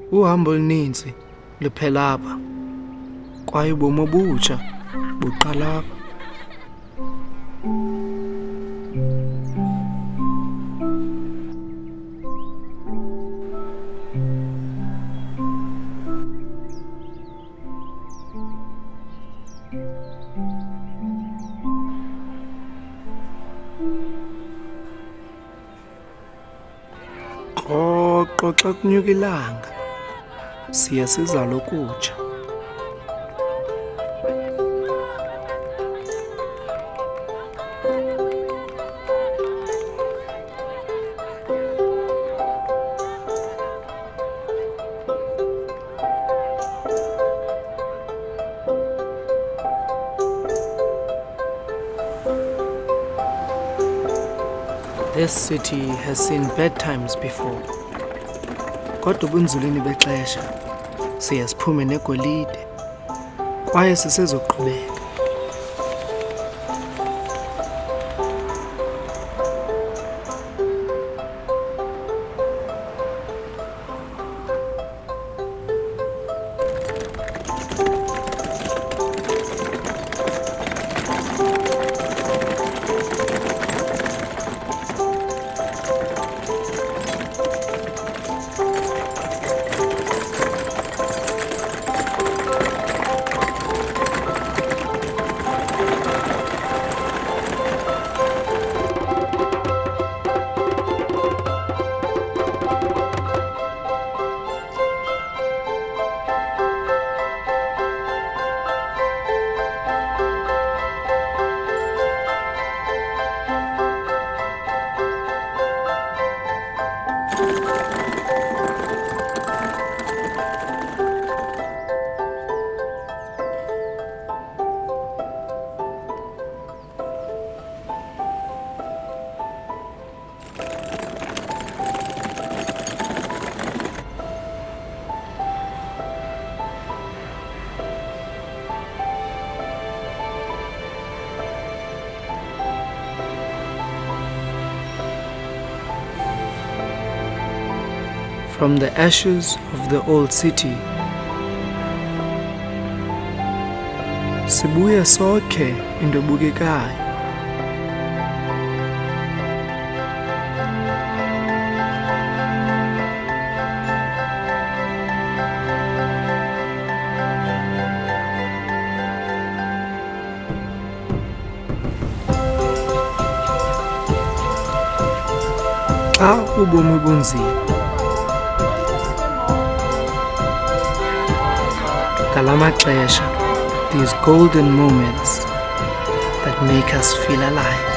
Uhambo oluninzi luphela apha, kwaye ubomi obutsha buqala apha. Qoqo xa kunyuka ilanga siya sizala ukutsha. This city has seen bad times before. Kodwa ubunzulwini bexesha siya siphume negolide kwaye sisezoqhubeka. From the ashes of the old city, sibuya sonke into ebukekayo. Xa ubomi bunzima, these golden moments that make us feel alive.